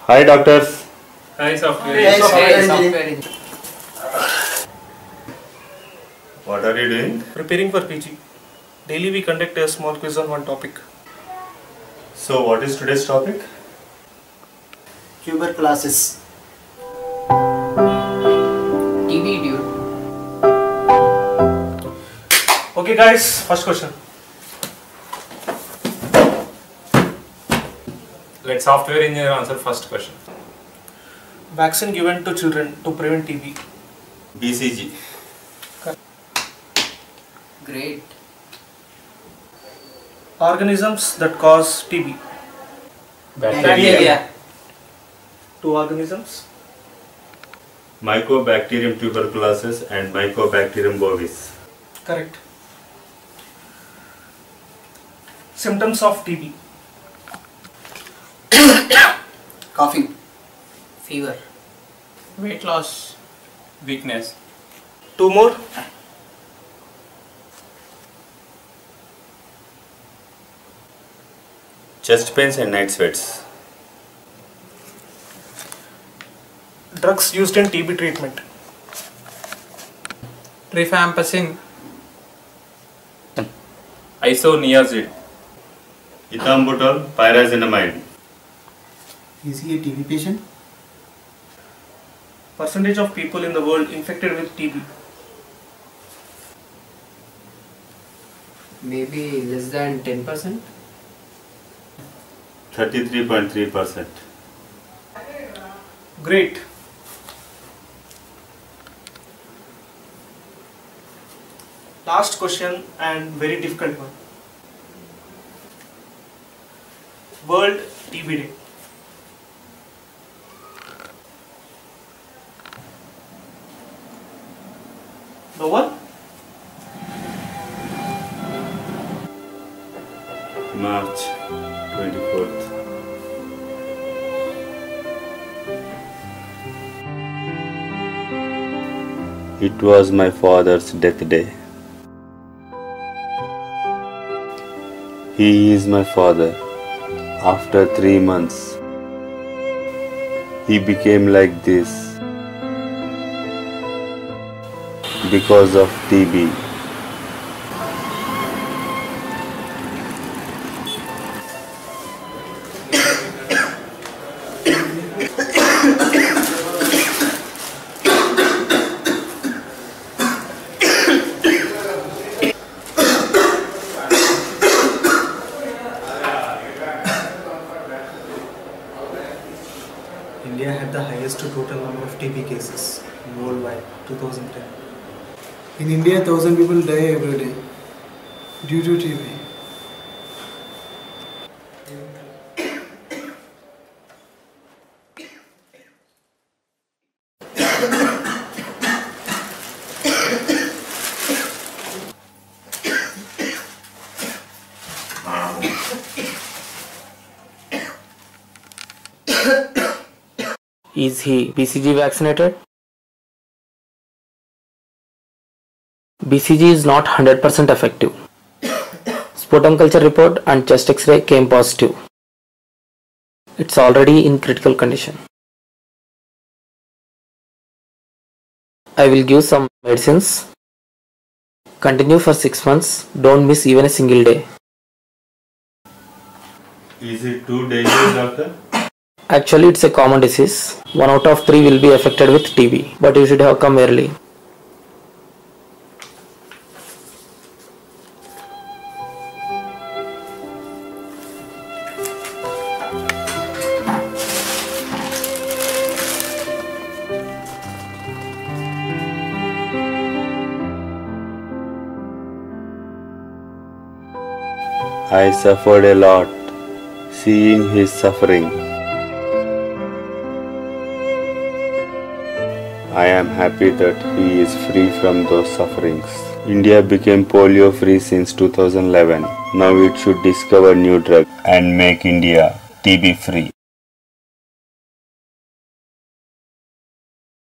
Hi doctors. Hi software. Hey, software engineer. What are you doing? Preparing for PG. Daily we conduct a small quiz on one topic. So what is today's topic? Tuberculosis. TB, dude. Okay guys, first question. Let software engineer answer first question. Vaccine given to children to prevent TB. BCG. Great. Organisms that cause TB. Bacteria. Two organisms. Mycobacterium tuberculosis and Mycobacterium bovis. Correct. Symptoms of TB. Coughing. Fever. Weight loss. Weakness. Two more. Chest pains and night sweats. Drugs used in TB treatment. Rifampicin. Isoniazid. Ethambutol pyrazinamide. Is he a TB patient? Percentage of people in the world infected with TB. Maybe less than 10%. 33.3%. Great. Last question and very difficult one. World TB Day. No one? March 24th. It was my father's death day. He is my father. After 3 months, he became like this because of TB. India had the highest total number of TB cases worldwide, 2010. In India, 1,000 people die every day due to TB. Is he BCG vaccinated? BCG is not 100% effective. Sputum culture report and chest X-ray came positive. It's already in critical condition. I will give some medicines. Continue for 6 months. Don't miss even a single day. Is it too dangerous, doctor? Actually, it's a common disease. 1 out of 3 will be affected with TB, but you should have come early. I suffered a lot seeing his suffering. I am happy that he is free from those sufferings. India became polio free since 2011. Now it should discover new drug and make India TB free.